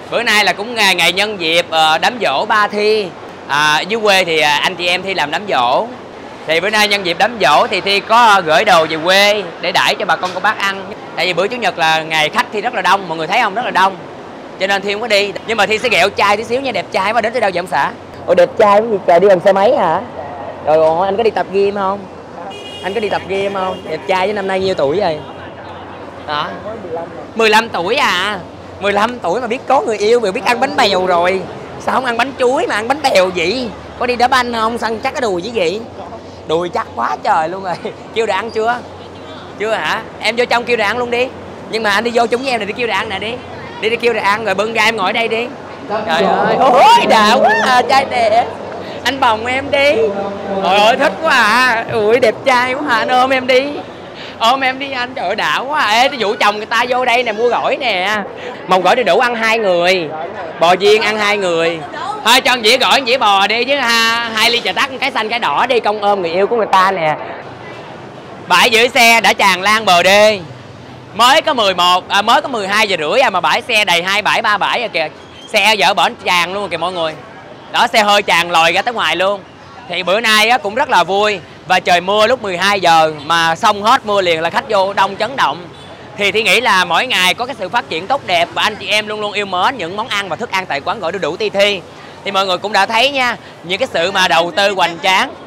Bữa nay là cũng ngày nhân dịp đám giỗ ba Thi. Dưới quê thì anh chị em Thi làm đám giỗ. Thì bữa nay nhân dịp đám giỗ thì Thi có gửi đồ về quê để đãi cho bà con cô bác ăn. Tại vì bữa Chủ nhật là ngày khách Thi rất là đông, mọi người thấy không, rất là đông. Cho nên Thi không có đi. Nhưng mà Thi sẽ ghẹo trai tí xíu nha, đẹp trai mà đến tới đâu vậy ông xã? Ủa đẹp trai cái gì trời, đi bằng xe máy hả? Rồi anh có đi tập gym không? Anh có đi tập gym không? Đẹp trai chứ năm nay nhiêu tuổi rồi? Hả? 15 tuổi à? 15 tuổi mà biết có người yêu, biết ăn bánh bèo rồi. Sao không ăn bánh chuối mà ăn bánh bèo vậy? Có đi đá banh không? Săn chắc cái đùi chứ gì? Đùi chắc quá trời luôn rồi. Kêu đồ ăn chưa? Chưa hả? Em vô trong kêu đồ ăn luôn đi. Nhưng mà anh đi vô chung với em này đi kêu đồ ăn nè đi. Đi kêu đồ ăn rồi bưng ra em ngồi đây đi. Trời ơi, ôi đã quá à, trai đẹp. Anh bồng em đi. Trời ơi thích quá à. Ui đẹp trai quá à, anh ôm em đi. Ôm em đi anh, trời ơi đã quá à. Ê, dụ chồng người ta vô đây nè, mua gỏi nè. Một gỏi đủ ăn 2 người. Bò viên ăn 2 người. Thôi cho dĩa gỏi, dĩa bò đi chứ ha. 2 ly trà tắc, cái xanh cái đỏ đi, công ôm người yêu của người ta nè. Bãi giữ xe đã tràn lan bờ đê. Mới có 12 giờ rưỡi mà bãi xe đầy 2 bãi 3 bãi rồi kìa. Xe dở bển tràn luôn kìa mọi người. Đó, xe hơi tràn lòi ra tới ngoài luôn. Thì bữa nay cũng rất là vui. Và trời mưa lúc 12 giờ mà xong hết mưa liền là khách vô đông chấn động. Thì Thi nghĩ là mỗi ngày có cái sự phát triển tốt đẹp và anh chị em luôn luôn yêu mến những món ăn và thức ăn tại quán gỏi đu đủ Ti Thi. Thì mọi người cũng đã thấy nha, những cái sự mà đầu tư hoành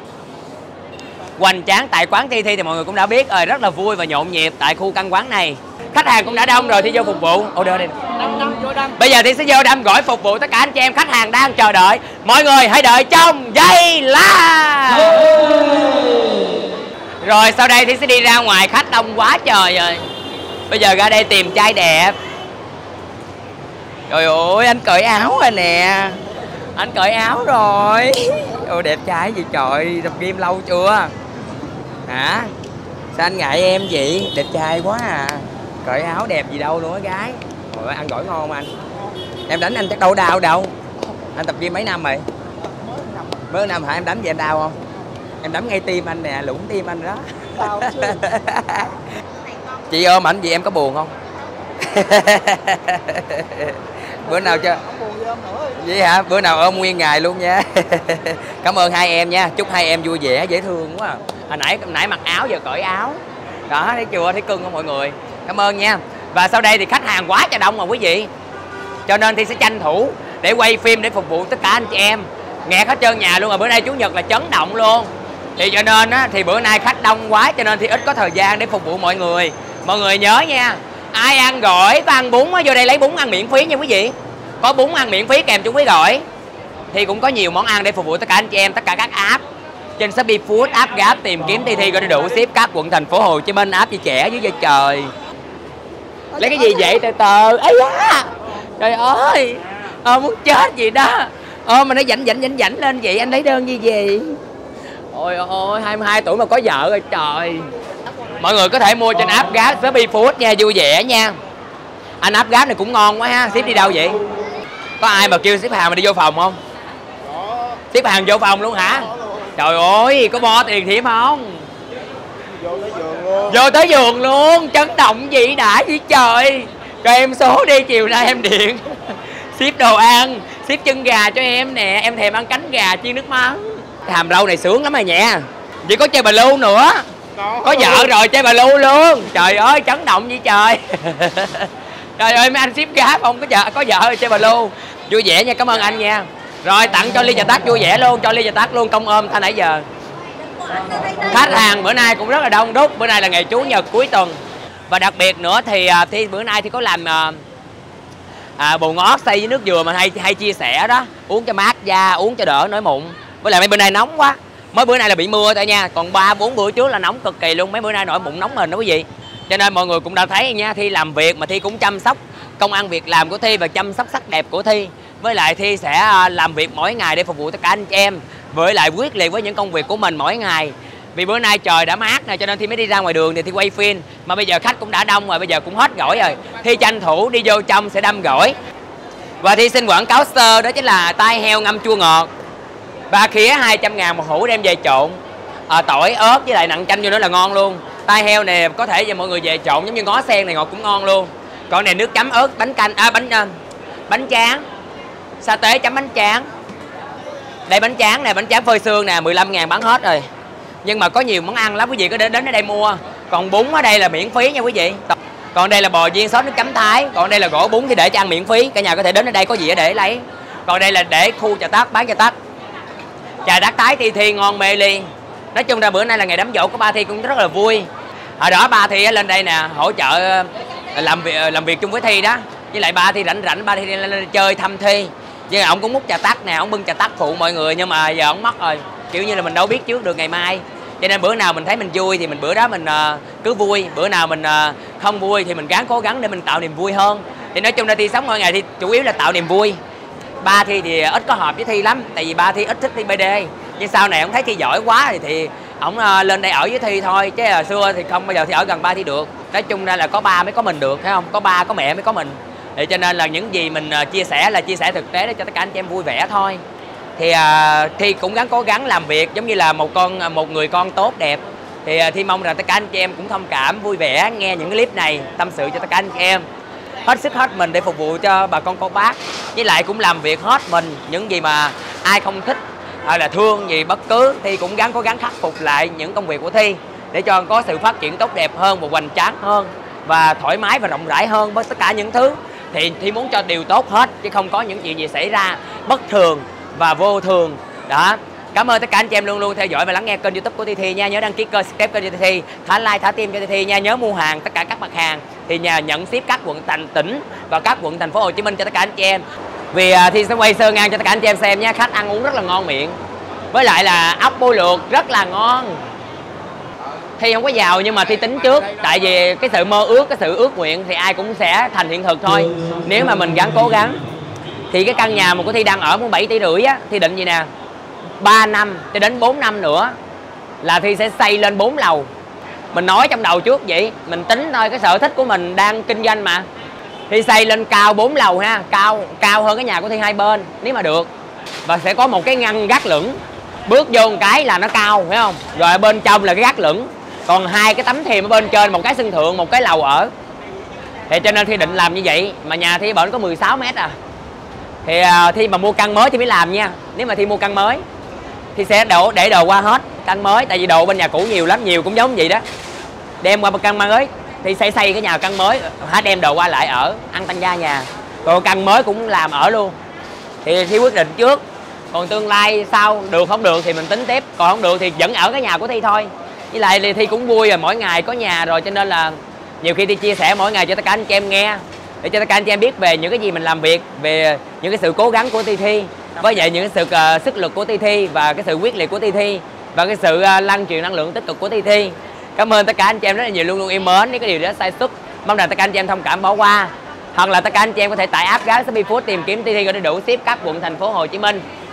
tráng tại quán Ti Thi thì mọi người cũng đã biết rồi, rất là vui và nhộn nhịp tại khu căn quán này. Khách hàng cũng đã đông rồi, Thi vô phục vụ. Order đi. Bây giờ Thi sẽ vô đâm gỏi phục vụ tất cả anh chị em khách hàng đang chờ đợi. Mọi người hãy đợi trong giây lát. Rồi sau đây Thi sẽ đi ra ngoài, khách đông quá trời rồi. Bây giờ ra đây tìm trai đẹp. Trời ơi anh cởi áo rồi nè. Anh cởi áo rồi. Ôi đẹp trai gì trời, tập gym lâu chưa? Hả? Sao anh ngại em vậy? Đẹp trai quá à. Cởi áo đẹp gì đâu luôn á gái. Ôi ăn gỏi ngon không anh? Em đánh anh chắc đâu đau đâu. Anh tập gym mấy năm rồi? Mới năm hả? Em đánh vậy em đau không? Em đấm ngay tim anh nè, lũng tim anh đó. Chị ôm ảnh gì em có buồn không? Bữa nào cho vậy hả? Bữa nào ôm nguyên ngày luôn nha. Cảm ơn hai em nha, chúc hai em vui vẻ dễ thương quá. Hồi nãy mặc áo giờ cởi áo. Đó thấy chưa, thấy cưng không mọi người? Cảm ơn nha. Và sau đây thì khách hàng quá trời đông mà quý vị. Cho nên Thi sẽ tranh thủ để quay phim để phục vụ tất cả anh chị em. Nghẹt hết trơn nhà luôn rồi, bữa nay Chủ nhật là chấn động luôn. Thì cho nên á, thì bữa nay khách đông quá cho nên Thi ít có thời gian để phục vụ mọi người. Mọi người nhớ nha, ai ăn gỏi có ăn bún á, vô đây lấy bún ăn miễn phí nha quý vị. Có bún ăn miễn phí kèm chung với gỏi. Thì cũng có nhiều món ăn để phục vụ tất cả anh chị em, tất cả các app. Trên Shopee Food, app Grab tìm kiếm Ti Thi gỏi đủ ship các quận thành phố Hồ Chí Minh, app Chị Trẻ dưới da trời. Lấy cái gì vậy từ từ? Ấy da. Trời ơi. Muốn chết gì đó. Mà nó dảnh lên vậy, anh lấy đơn như gì? Ôi ôi, 22 tuổi mà có vợ rồi trời. Mọi người có thể mua trên app Grab, Shopee Food nha, vui vẻ nha. Anh app Grab này cũng ngon quá ha, ship đi đâu vậy? Có ai mà kêu ship hàng mà đi vô phòng không? Ship hàng vô phòng luôn hả? Trời ơi, có bo tiền thiệp không? Vô tới giường luôn, chấn động gì đã vậy trời. Cho em số đi, chiều nay em điện. Ship đồ ăn, ship chân gà cho em nè, em thèm ăn cánh gà chiên nước mắm. Cái hàm râu này sướng lắm rồi nha. Chỉ có chơi bà lưu nữa. Có vợ rồi chơi bà lưu luôn. Trời ơi chấn động vậy trời. Trời ơi mấy anh ship Grab không có vợ rồi chơi bà lưu. Vui vẻ nha, cảm ơn anh nha. Rồi tặng cho ly trà tắc vui vẻ luôn, cho ly trà tắc luôn, công ôm thanh nãy giờ. Khách hàng bữa nay cũng rất là đông đúc, bữa nay là ngày Chủ nhật cuối tuần. Và đặc biệt nữa thì bữa nay thì có làm bồ ngót xay với nước dừa mà hay chia sẻ đó, uống cho mát da, uống cho đỡ nổi mụn. Với lại mấy bữa nay nóng quá, mới bữa nay là bị mưa thôi nha, còn 3-4 bữa trước là nóng cực kỳ luôn, mấy bữa nay nổi mụn nóng mình đó quý vị. Cho nên mọi người cũng đã thấy nha, Thi làm việc mà Thi cũng chăm sóc công ăn việc làm của Thi và chăm sóc sắc đẹp của Thi. Với lại Thi sẽ làm việc mỗi ngày để phục vụ tất cả anh chị em, với lại quyết liệt với những công việc của mình mỗi ngày. Vì bữa nay trời đã mát nè, cho nên Thi mới đi ra ngoài đường thì Thi quay phim. Mà bây giờ khách cũng đã đông rồi, bây giờ cũng hết gỏi rồi, Thi tranh thủ đi vô trong sẽ đâm gỏi. Và Thi xin quảng cáo sơ đó chính là tai heo ngâm chua ngọt, ba khía 200.000 một hũ đem về trộn, tỏi ớt với lại nặn chanh vô nữa là ngon luôn. Tai heo này có thể cho mọi người về trộn giống như ngó sen này ngọt cũng ngon luôn. Còn này nước chấm ớt bánh canh bánh tráng, sa tế chấm bánh tráng. Đây bánh tráng nè, bánh tráng phơi xương nè, 15.000 bán hết rồi. Nhưng mà có nhiều món ăn lắm quý vị có đến ở đây mua. Còn bún ở đây là miễn phí nha quý vị. Còn đây là bò viên sốt nước chấm Thái. Còn đây là gỗ bún thì để cho ăn miễn phí. Cả nhà có thể đến ở đây có gì để lấy. Còn đây là để khu trà tắc, bán trà tắc. Trà tắc Thái Thi ngon mê ly. Nói chung ra bữa nay là ngày đám giỗ của ba Thi cũng rất là vui. Hồi đó ba Thi lên đây nè hỗ trợ làm việc chung với Thi đó. Với lại ba Thi rảnh ba Thi lên chơi thăm Thi. Nhưng ông cũng múc trà tắc nè, ông bưng trà tắc phụ mọi người nhưng mà giờ ông mất rồi. Kiểu như là mình đâu biết trước được ngày mai. Cho nên bữa nào mình thấy mình vui thì mình bữa đó mình cứ vui. Bữa nào mình không vui thì mình gắng cố gắng để mình tạo niềm vui hơn. Thì nói chung là Thi sống mỗi ngày thì chủ yếu là tạo niềm vui. Ba Thi thì ít có hợp với Thi lắm. Tại vì ba Thi ít thích Thi BD. Nhưng sau này ông thấy Thi giỏi quá thì ông lên đây ở với Thi thôi. Chứ xưa thì không bao giờ Thi ở gần ba Thi được. Nói chung ra là có ba mới có mình được, thấy không? Có ba có mẹ mới có mình. Thì cho nên là những gì mình chia sẻ là chia sẻ thực tế để cho tất cả anh chị em vui vẻ thôi. Thì Thi cũng cố gắng làm việc giống như là một người con tốt đẹp. Thì Thi mong rằng tất cả anh chị em cũng thông cảm, vui vẻ nghe những cái clip này, tâm sự cho tất cả anh chị em. Hết sức hết mình để phục vụ cho bà con cô bác. Với lại cũng làm việc hết mình, những gì mà ai không thích hay là thương gì bất cứ Thi cũng cố gắng khắc phục lại những công việc của Thi để cho có sự phát triển tốt đẹp hơn và hoành tráng hơn và thoải mái và rộng rãi hơn với tất cả những thứ. Thì Thi muốn cho điều tốt hết chứ không có những chuyện gì xảy ra bất thường và vô thường đó. Cảm ơn tất cả anh chị em luôn luôn theo dõi và lắng nghe kênh YouTube của Thi nha. Nhớ đăng ký kênh, subscribe kênh cho Thi, thả like thả tim cho Thi nha. Nhớ mua hàng tất cả các mặt hàng thì nhà nhận ship các quận tỉnh và các quận thành phố Hồ Chí Minh cho tất cả anh chị em. Vì Thi sẽ quay sơ ngang cho tất cả anh chị em xem nha. Khách ăn uống rất là ngon miệng. Với lại là ốc bôi luộc rất là ngon. Thi không có giàu nhưng mà Thi tính trước. Tại vì cái sự mơ ước, cái sự ước nguyện thì ai cũng sẽ thành hiện thực thôi. Nếu mà mình cố gắng. Thì cái căn nhà mà của Thi đang ở 7,5 tỷ á, Thi định gì nè, 3 năm cho đến 4 năm nữa là Thi sẽ xây lên 4 lầu. Mình nói trong đầu trước vậy, mình tính thôi, cái sở thích của mình đang kinh doanh mà. Thi xây lên cao 4 lầu ha, cao hơn cái nhà của Thi hai bên nếu mà được. Và sẽ có một cái ngăn gác lửng. Bước vô một cái là nó cao, phải không? Rồi ở bên trong là cái gác lửng. Còn hai cái tấm thềm ở bên trên, một cái sân thượng, một cái lầu ở. Thì cho nên Thi định làm như vậy. Mà nhà Thi bển có 16 mét à. Thì Thi mà mua căn mới thì mới làm nha. Nếu mà Thi mua căn mới thì sẽ để đồ qua hết căn mới. Tại vì đồ bên nhà cũ nhiều lắm, nhiều cũng giống vậy đó. Đem qua một căn mới thì xây cái nhà căn mới, đem đồ qua lại ở, ăn tăng gia nhà. Còn căn mới cũng làm ở luôn. Thì Thi quyết định trước. Còn tương lai sau được không được thì mình tính tiếp. Còn không được thì vẫn ở cái nhà của Thi thôi. Với lại thì Thi cũng vui rồi, mỗi ngày có nhà rồi. Cho nên là nhiều khi Thi chia sẻ mỗi ngày cho tất cả anh chị em nghe, để cho tất cả anh chị em biết về những cái gì mình làm việc, về những cái sự cố gắng của Thi, với vậy những cái sự sức lực của Thi và cái sự quyết liệt của Thi và cái sự lan truyền năng lượng tích cực của Thi. Cảm ơn tất cả anh chị em rất là nhiều, luôn luôn yêu mến. Nếu có điều đó sai sót mong rằng tất cả anh chị em thông cảm bỏ qua, hoặc là tất cả anh chị em có thể tải app Grab Shopee Food tìm kiếm Thi để đủ ship các quận thành phố Hồ Chí Minh.